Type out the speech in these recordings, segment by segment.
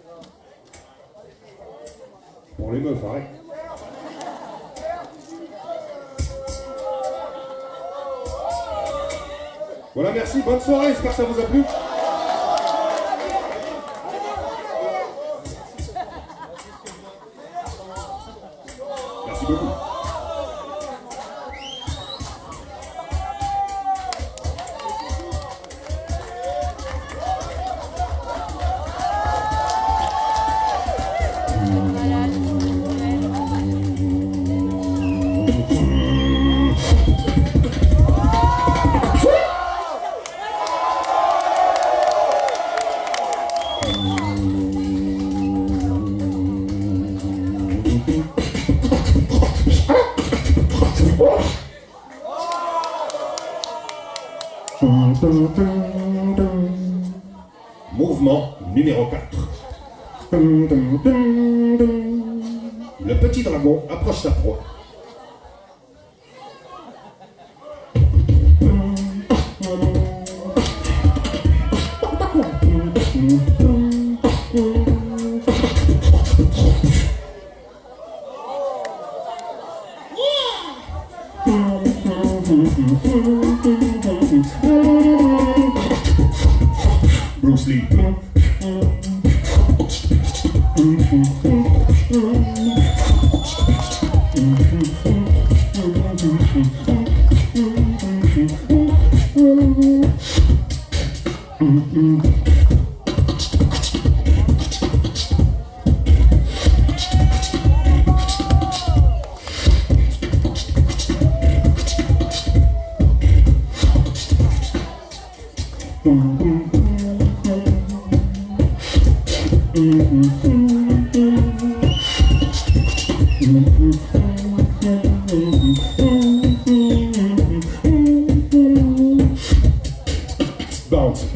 Pour les meufs, arrête. Voilà, merci, bonne soirée, j'espère que ça vous a plu. Merci beaucoup. Mouvement numéro 4. Le petit dragon approche sa proie. Bruce Lee. Bounce.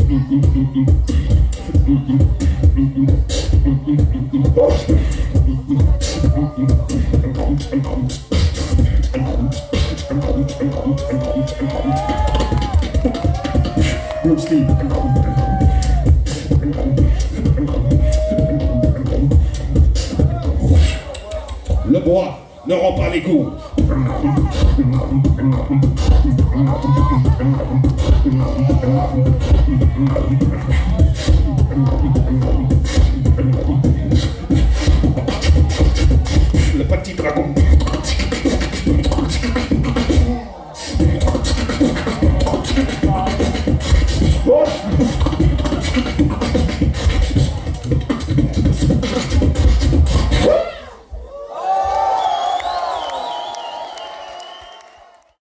Bruce Lee. Le bois ne rend pas les coups. Le petit dragon. Oh!